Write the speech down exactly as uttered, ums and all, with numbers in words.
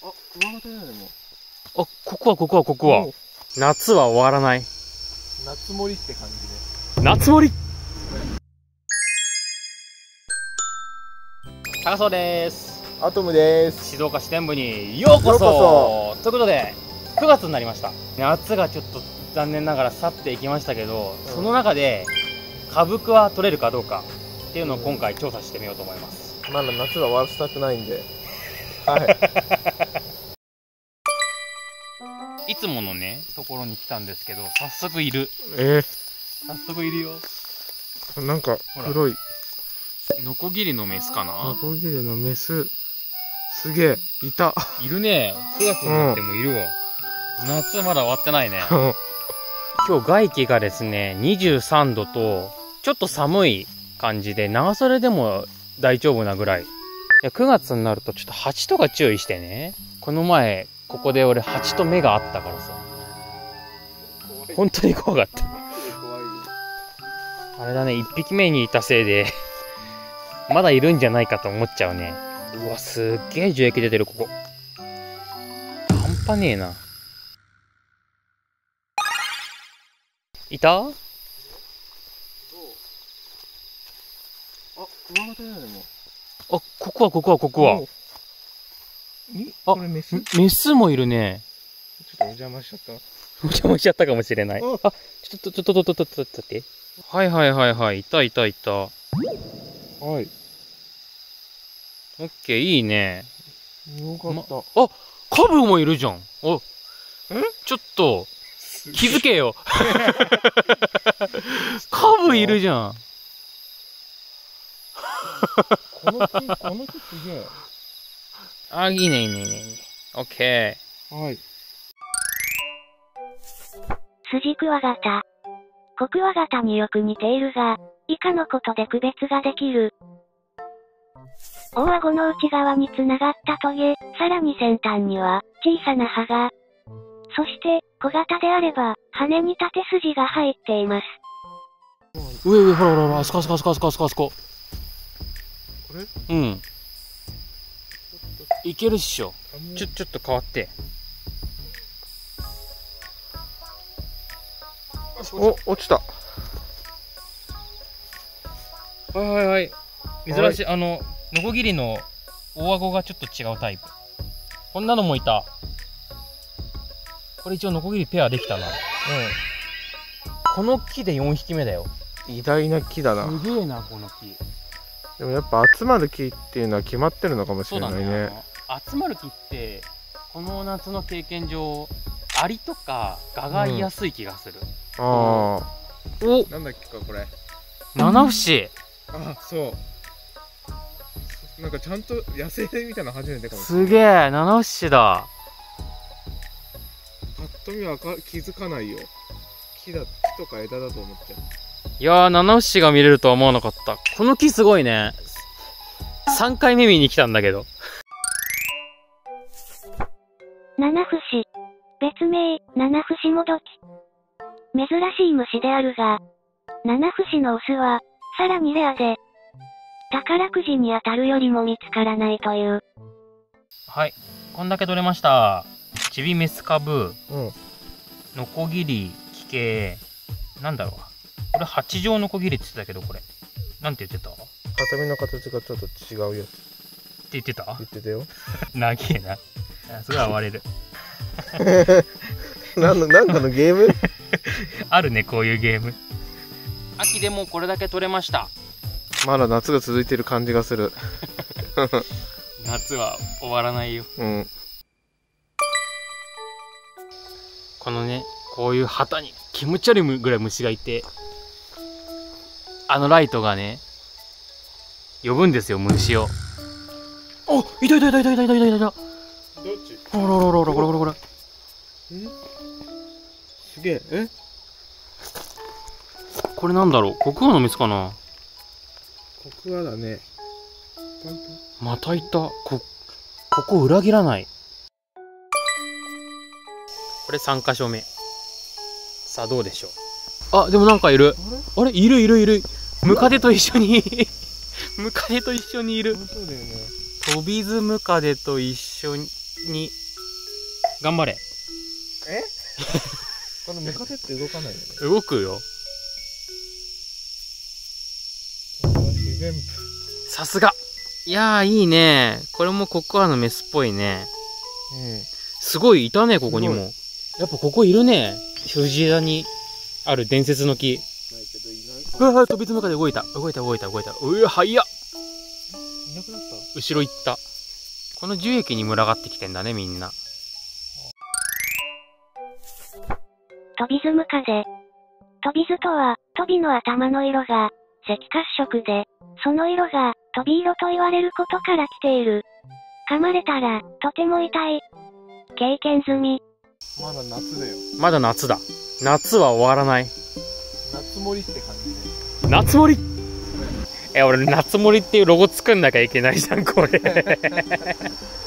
あ、クワガタじゃないもん。 あ、ここはここはここは。夏は終わらない。 夏森って感じで。 夏森。高そうです。 アトムです。 静岡支店部にようこそ。 ようこそということでくがつになりました。夏がちょっと残念ながら去っていきましたけど、うん、その中で株クは取れるかどうかっていうのを今回調査してみようと思います。 まだ夏は終わらせたくないんで。はい。 いつものねところに来たんですけど、早速いる。 えー、 早速いるよ。 なんか黒いノコギリのメスかな。 ノコギリのメス。すげえ、いた。 いるね。くがつになってもいるわ。うん、夏まだ終わってないね。今日外気がですね、にじゅうさんどと、ちょっと寒い感じで、長袖でも大丈夫なぐらい。いや、くがつになるとちょっと蜂とか注意してね。この前、ここで俺蜂と目があったからさ。本当に怖かった。あれだね、いっぴきめにいたせいで、まだいるんじゃないかと思っちゃうね。うわ、すっげえ樹液出てる、ここ。半端ねえな。いた？あ、 クワガタじゃないもん。 あ、ここはここはここは。 あ、これメス？ メスもいるね。 ちょっとお邪魔しちゃった。お邪魔しちゃったかもしれない。あ、ちょっと、ちょっと、ちょっと、ちょっと、ちょっと待って。はいはいはいはい。いたいたいた。はい。 オッケー、いいね。 よかった。 ま、あ、カブもいるじゃん。お、え？ちょっと、気づけよ。カブいるじゃん。 この木、この木すげえ。 あ、いいねいいねいいね。オッケー。はい。 スジクワガタ。コクワガタによく似ているが、以下のことで区別ができる。大顎の内側につながったトゲ、さらに先端には小さな歯が。そして、小型であれば、羽に縦筋が入っています。 上上、ほらほらほら、あそこあそこあそこあそこあそこあそこ。 これ？ うん。いけるっしょ。ちょ、ちょっと変わって。 お、落ちた。 はいはいはい。珍しい、はい、あの、ノコギリの大顎がちょっと違うタイプ。こんなのもいた。これ一応ノコギリペアできたな。うん。この木でよんひきめだよ。 偉大な木だな。 すげえな、この木。 でもやっぱ集まる木っていうのは決まってるのかもしれないね。そうだね。 集まる木って、この夏の経験上、アリとかガがいやすい気がする。 うん、ああ。 お、 なんだっけかこれ。 七節。 あ、そう。なんかちゃんと野生で見たの初めてかもしれない。すげえ、七節だ。 ぱっと見はか気づかないよ。木だ、木とか枝だと思っちゃう。 いやー、七節が見れるとは思わなかった。この木すごいね。さんかいめ見に来たんだけど。 七節。別名、七節もどき。珍しい虫であるが、七節のオスは、さらにレアで、宝くじに当たるよりも見つからないという。 はい、こんだけ取れました。チビメスカブ、 うん、 ノコギリ、キケ、なんだろう。これ八状ノコギリって言ってたけど、これ。なんて言ってた？ ハサミの形がちょっと違うやつ。 って言ってた？ 言ってたよ。 長えな。すごい割れる。 なんの、なんかのゲームあるね、こういうゲーム。秋でもこれだけ取れました。 まだ夏が続いてる感じがする。 夏は終わらないよ。 うん。 このね、こういう旗に気持ち悪いぐらい虫がいて、あのライトがね、呼ぶんですよ、虫を。お、いたいたいたいたいたいたいたいた。どっち？ほらほらほらほらほらほら。 え？すげえ。え？ これなんだろう、コクワのメスかな。 コクワだね。 またいた。こ、ここ裏切らない。これさんかしょめ。さあどうでしょう。あ、でもなんかいる。あれ、あれいるいるいる。ムカデと一緒にムカデと一緒にいる。 そうだよね。 トビズムカデと一緒にに。頑張れ。 えこのムカデって動かないよね。 動くよ。 自然さすが。いやー、いいね。これもココアのメスっぽいね。 うん。 すごいいたね、ここにも。やっぱここいるね。藤枝にある伝説の木。 ないけどいない。 うわ、飛びつむかで動いた。動いた、動いた、動いた。うわ、早っ。 いなくなった。 後ろ行った。この樹液に群がってきてんだね、みんな。 トビズムカデ。トビズとは、トビの頭の色が赤褐色で、その色がトビ色と言われることから来ている。噛まれたら、とても痛い。経験済み。 まだ夏だよ。 まだ夏だ。夏は終わらない。 夏森って感じで。 夏森え、俺夏森っていうロゴ作んなきゃいけないじゃん、これ。